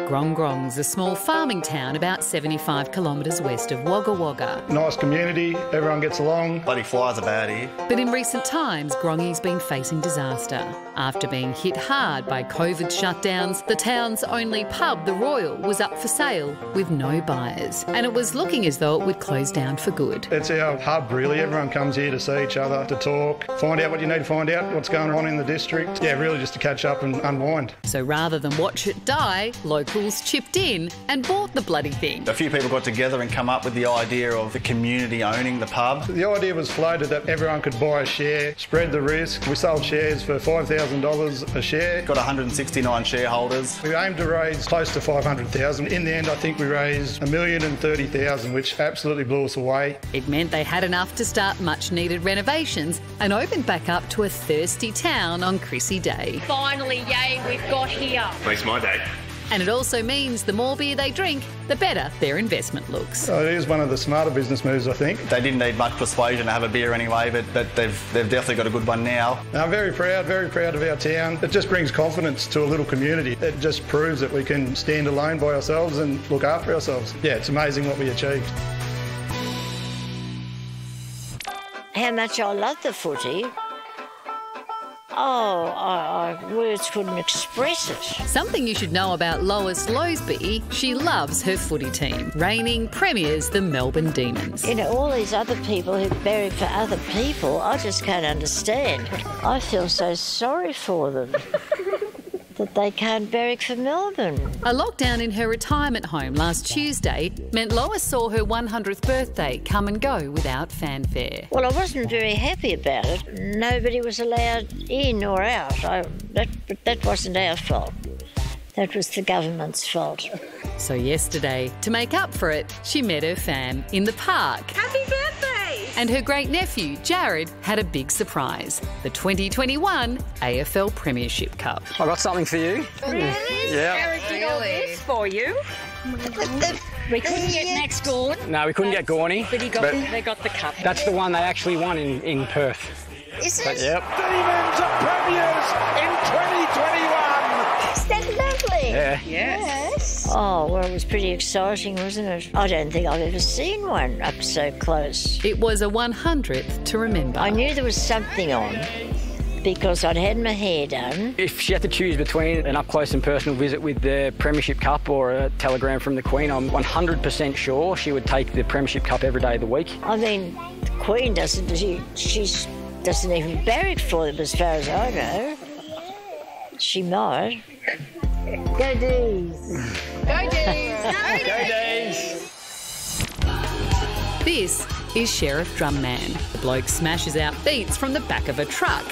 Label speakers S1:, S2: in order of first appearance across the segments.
S1: Grong Grong's a small farming town about 75 kilometres west of Wagga Wagga.
S2: Nice community, everyone gets along.
S3: Bloody flies are bad here.
S1: But in recent times, Grongy's been facing disaster. After being hit hard by COVID shutdowns, the town's only pub, the Royal, was up for sale with no buyers. And it was looking as though it would close down for good.
S2: It's our hub, really. Everyone comes here to see each other, to talk, find out what you need to find out, what's going on in the district. Yeah, really just to catch up and unwind.
S1: So rather than watch it die, locals chipped in and bought the bloody thing.
S3: A few people got together and come up with the idea of the community owning the pub.
S2: The idea was floated that everyone could buy a share, spread the risk. We sold shares for $5,000 a share.
S3: Got 169 shareholders.
S2: We aimed to raise close to $500,000. In the end, I think we raised $1,030,000, which absolutely blew us away.
S1: It meant they had enough to start much-needed renovations and opened back up to a thirsty town on Chrissy Day.
S4: Finally, yay, we've got here.
S5: Makes my day.
S1: And it also means the more beer they drink, the better their investment looks.
S2: So it is one of the smarter business moves, I think.
S3: They didn't need much persuasion to have a beer anyway, but they've definitely got a good one now.
S2: I'm very proud of our town. It just brings confidence to a little community. It just proves that we can stand alone by ourselves and look after ourselves. Yeah, it's amazing what we achieved.
S6: How much I love the footy. Oh, words couldn't express it.
S1: Something you should know about Lois Lowsby, she loves her footy team, reigning premiers, the Melbourne Demons.
S6: You know, all these other people who barrack for other people, I just can't understand. I feel so sorry for them. That they can't barrack for Melbourne.
S1: A lockdown in her retirement home last Tuesday meant Lois saw her 100th birthday come and go without fanfare.
S6: Well, I wasn't very happy about it. Nobody was allowed in or out. That wasn't our fault. That was the government's fault.
S1: So yesterday, to make up for it, she met her fam in the park.
S4: Happy birthday!
S1: And her great-nephew, Jared, had a big surprise, the 2021 AFL Premiership Cup.
S7: I got something for you.
S4: Really?
S7: Yeah.
S4: Jared did all this for you. We couldn't get next door.
S7: No, we couldn't get Gorney.
S4: But they got the cup.
S7: That's the one they actually won in Perth.
S6: Is it?
S7: But, yep.
S8: Demons are premiers in 2021.
S6: Is that lovely?
S7: Yeah.
S4: Yes.
S6: Oh, well, it was pretty exciting, wasn't it? I don't think I've ever seen one up so close.
S1: It was a 100th to remember.
S6: I knew there was something on because I'd had my hair done.
S7: If she had to choose between an up-close and personal visit with the Premiership Cup or a telegram from the Queen, I'm 100% sure she would take the Premiership Cup every day of the week.
S6: I mean, the Queen doesn't even barrack for them as far as I know. She might. Go D's.
S4: Go D's.
S7: Go Days!
S1: This is Sheriff Drumman. The bloke smashes out beats from the back of a truck.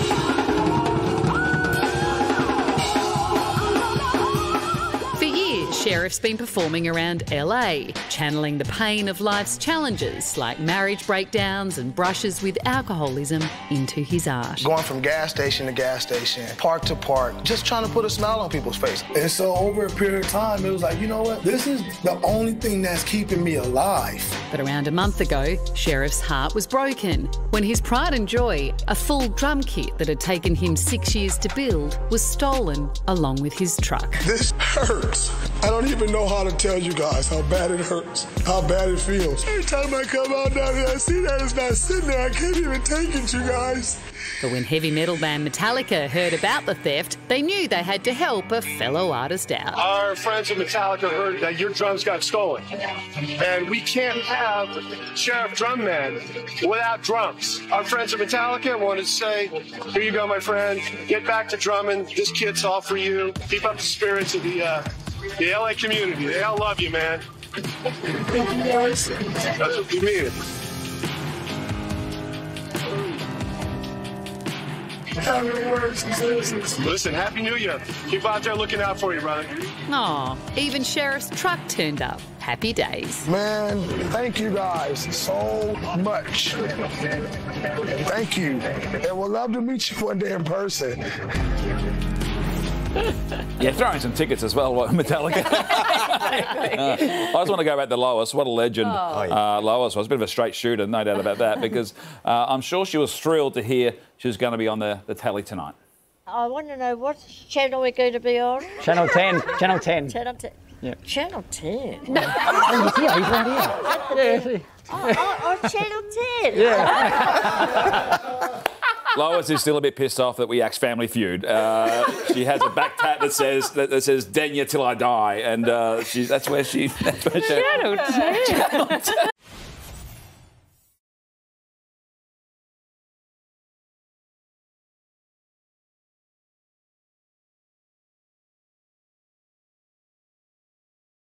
S1: For years, Sheriff's been performing around LA, channeling the pain of life's challenges like marriage breakdowns and brushes with alcoholism into his art.
S9: Going from gas station to gas station, park to park, just trying to put a smile on people's face. And so over a period of time, it was like, you know what? This is the only thing that's keeping me alive.
S1: But around a month ago, Sheriff's heart was broken when his pride and joy, a full drum kit that had taken him 6 years to build, was stolen along with his truck.
S9: This hurts. I don't even know how to tell you guys how bad it hurts, how bad it feels. Every time I come out down here, I see that it's not sitting there. I can't even take it, you guys.
S1: But when heavy metal band Metallica heard about the theft, they knew they had to help a fellow artist out.
S8: Our friends at Metallica heard that your drums got stolen. And we can't have Sheriff Drumman without drums. Our friends at Metallica wanted to say, here you go, my friend. Get back to drumming. This kit's all for you. Keep up the spirits of the LA community. They all love you, man. That's what we mean. Listen, Happy New Year. Keep out there looking out for you, brother.
S1: Aw, even Sheriff's truck turned up. Happy days.
S9: Man, thank you guys so much. Thank you. And we'll love to meet you one day in person.
S5: Yeah, throwing some tickets as well, Metallica. I just want to go back to Lois. What a legend Lois was. A bit of a straight shooter, no doubt about that, because I'm sure she was thrilled to hear she was going to be on the tally tonight.
S6: I want to know what channel we're going to be on.
S7: Channel 10. Channel 10.
S6: Channel 10.
S7: Yeah.
S6: Channel 10?
S7: No. Oh, he's right here.
S6: Oh, Channel 10.
S7: Yeah.
S5: Lois is still a bit pissed off that we axed Family Feud. She has a back tat that says "Denya till I die," and that's where she.
S4: Channel 10.